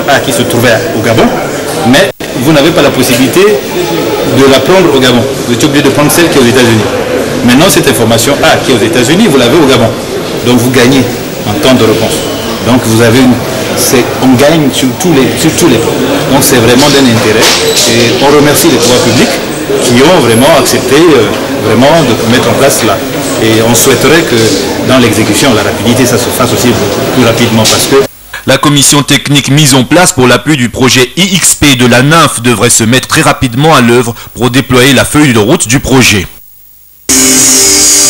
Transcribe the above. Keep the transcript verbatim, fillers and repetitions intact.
A qui se trouvait au Gabon, mais vous n'avez pas la possibilité de la prendre au Gabon. Vous êtes obligé de prendre celle qui est aux États-Unis. Maintenant, cette information A qui est aux États-Unis, vous l'avez au Gabon. Donc vous gagnez en temps de réponse. Donc vous avez une... on gagne sur tous les, sur tous les points. Donc c'est vraiment d'un intérêt. Et on remercie les pouvoirs publics qui ont vraiment accepté euh, vraiment de mettre en place là. Et on souhaiterait que dans l'exécution, la rapidité, ça se fasse aussi plus rapidement parce que la commission technique mise en place pour l'appui du projet I X P de la nymphe devrait se mettre très rapidement à l'œuvre pour déployer la feuille de route du projet.